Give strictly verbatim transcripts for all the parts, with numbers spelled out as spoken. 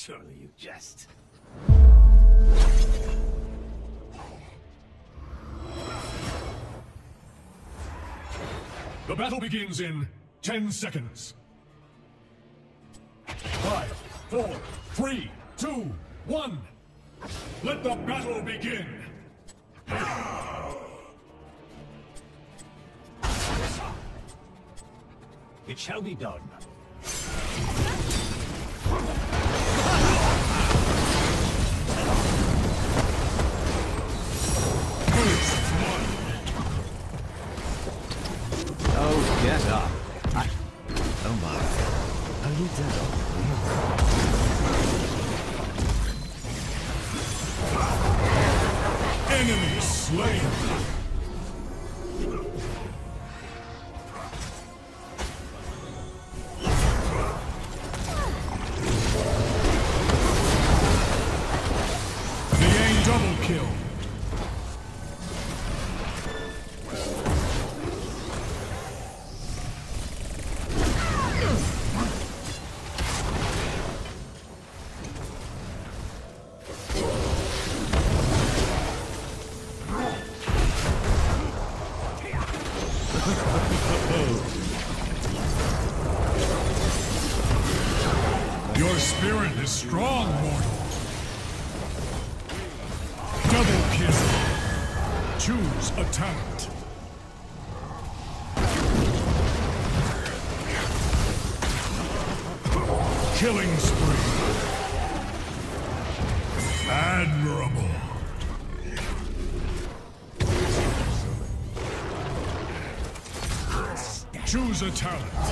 Surely you jest. The battle begins in ten seconds. Five, four, three, two, one. Let the battle begin. It shall be done. Oh, get up. I... Oh my. Are you dead? Enemy slain. Double kill. Your spirit is strong, mortal. Double kill. Choose a talent. Killing spree. Admirable. Choose a talent.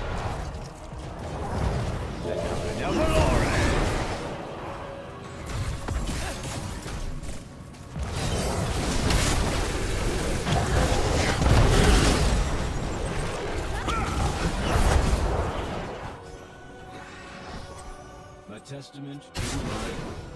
Testament to my...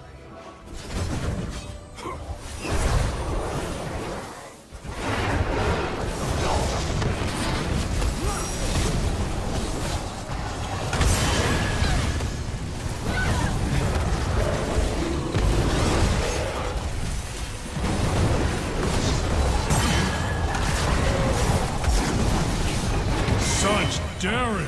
Such daring!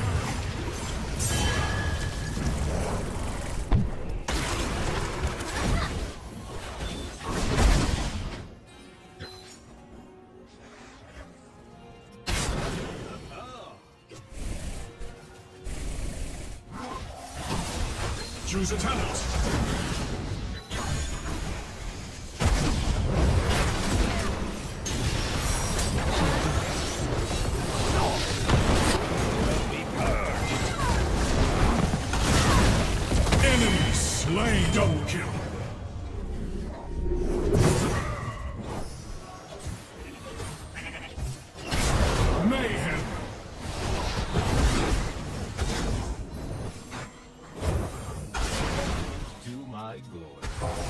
Choose a talent. Enemy slain. Double kill. Mayhem. My glory.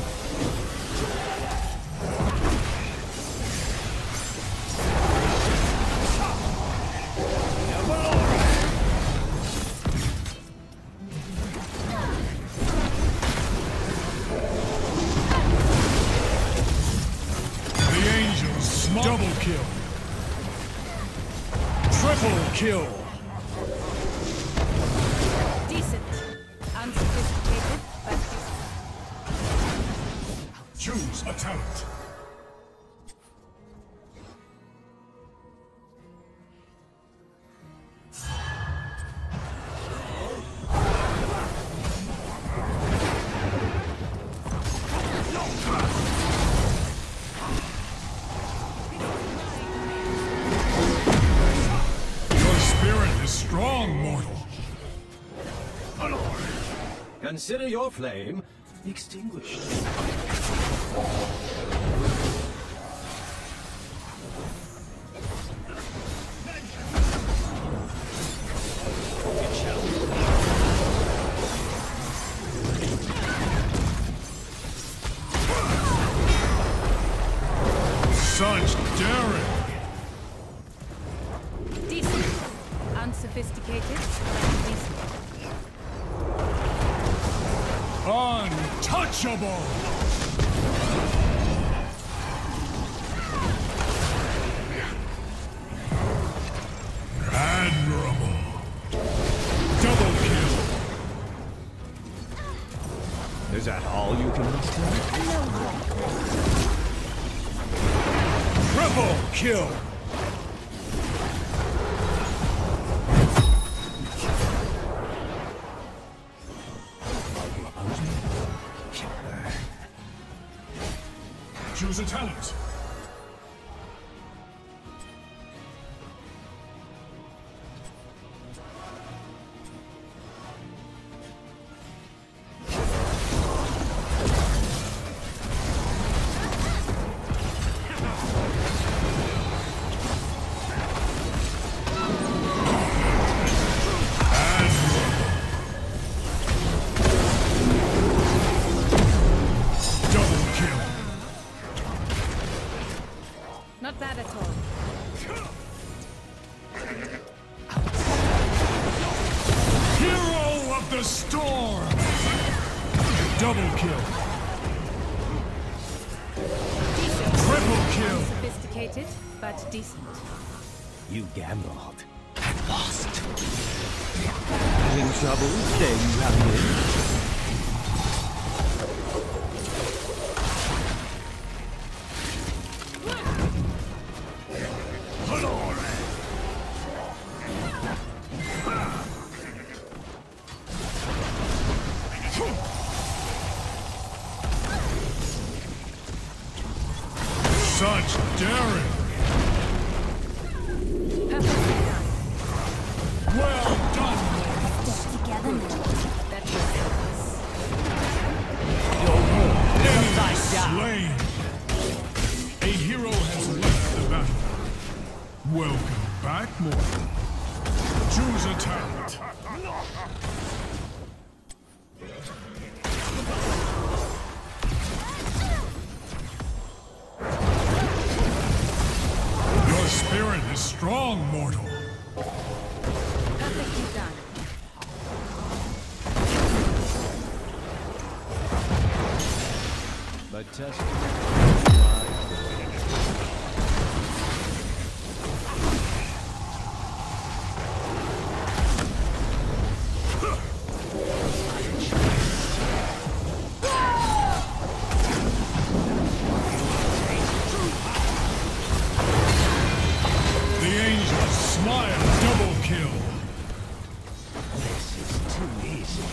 The angels smite. Double kill. Triple kill. Decent. Unsophisticated, but decent. Choose a talent. Your spirit is strong, mortal. Consider your flame extinguished. Such daring! Decent. Unsophisticated, but decent. Untouchable! Admirable! Double kill! Is that all you can muster? Triple kill! Choose a talent. Not bad at all. Hero of the storm! Double kill! Decent. Triple kill! Unsophisticated, but decent. You gambled and lost. Having trouble staying grounded? Such daring! Perfectly done. Well done! Together now. That was Enemy slain! A hero has left the battle. Welcome back, mortal. Choose a talent. Your spirit is strong, mortal. perfectly done. My testament. The angel smile double kill. This is too easy.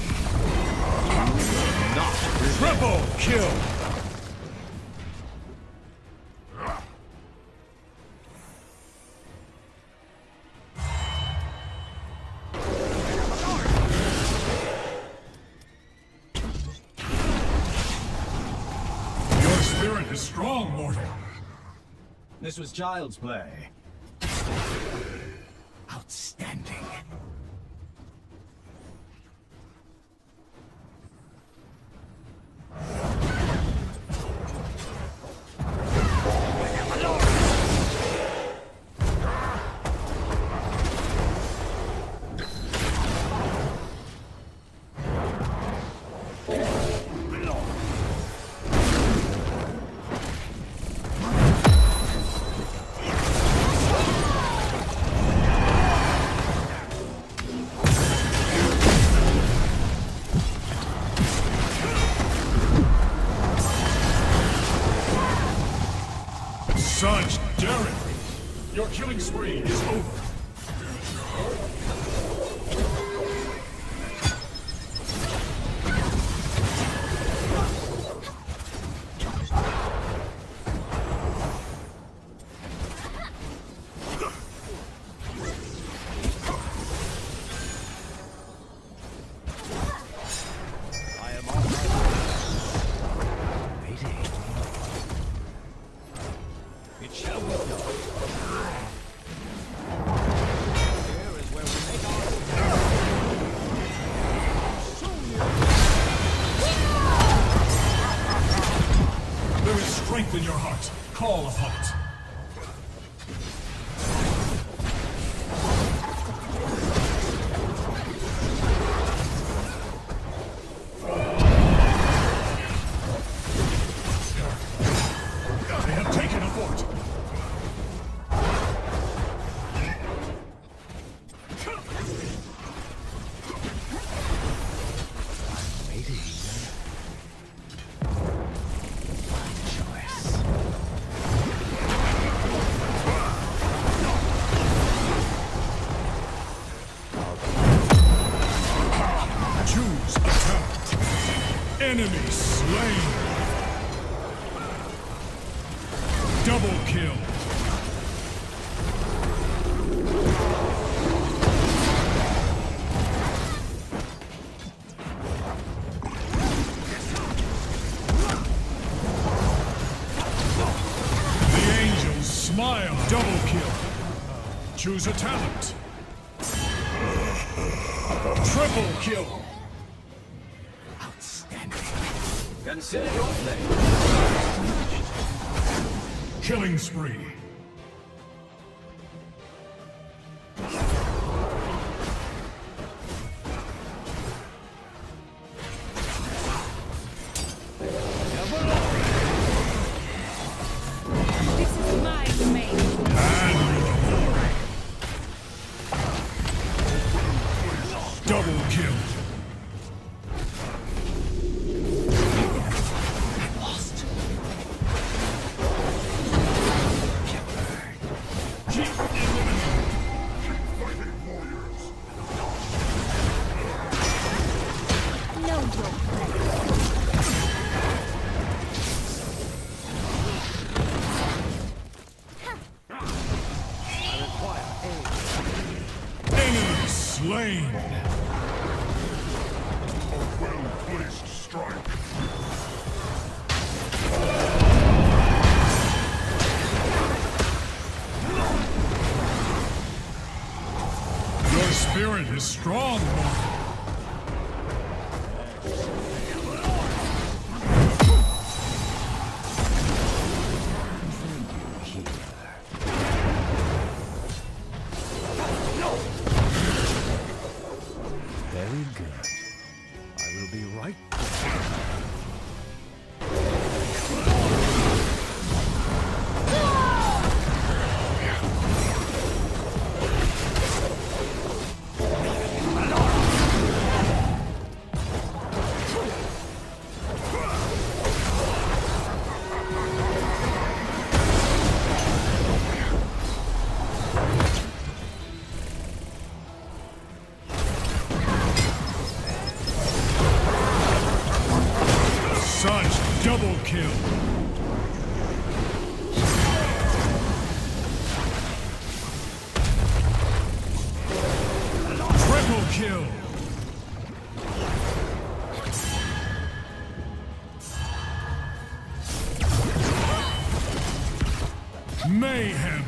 Not Triple kill. Your spirit is strong, mortal. This was child's play. Outstanding. Such daring! Your killing spree is over. I am on my way. Waiting. It shall be done. Enemy slain. Double kill. The angels smile. Double kill. Choose a talent. Triple kill. Consider your play. Killing spree. This is my domain. Double kill. Know your place. Enemy slain. A well-placed strike. Your spirit is strong, Mortal. Very good. I will be right Such double kill. Triple kill. Mayhem.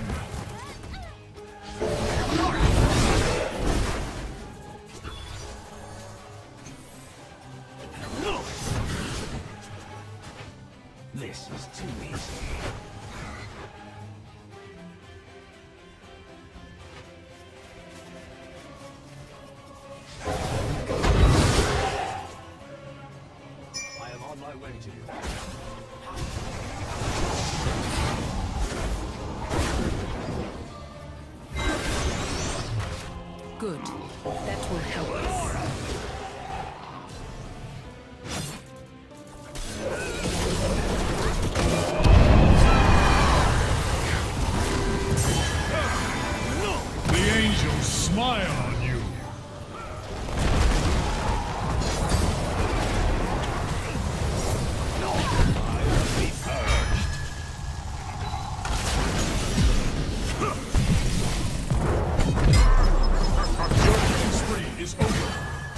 This is too easy. I am on my way to you. Good. That will help us. The angels smile on you. Your killing spree is over.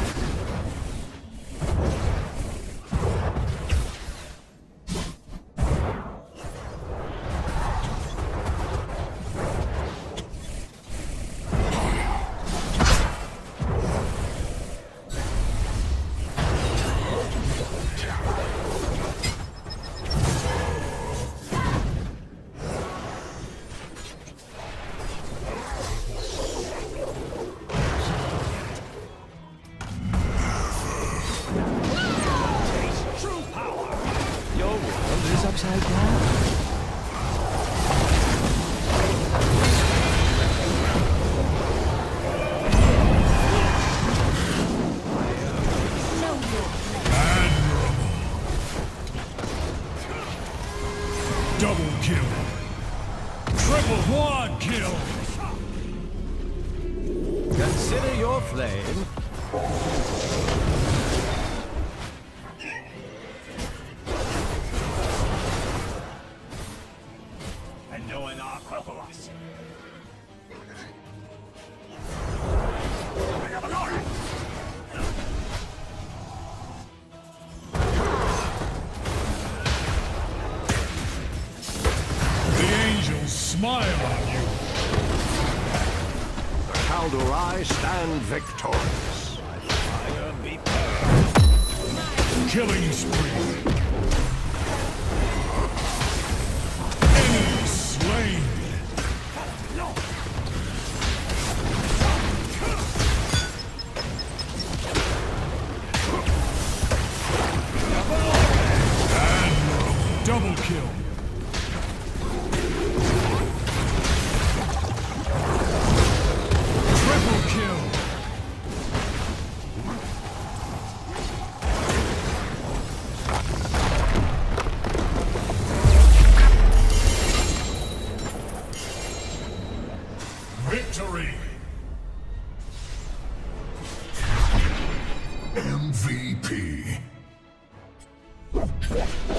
Your world is upside down. Know your place. Admirable. Double kill. Triple quad kill. Consider your flame. Nor do I stand victorious. Fire be burned. Killing spree. Enemy slain. And double kill. Triple kill. Victory! M V P.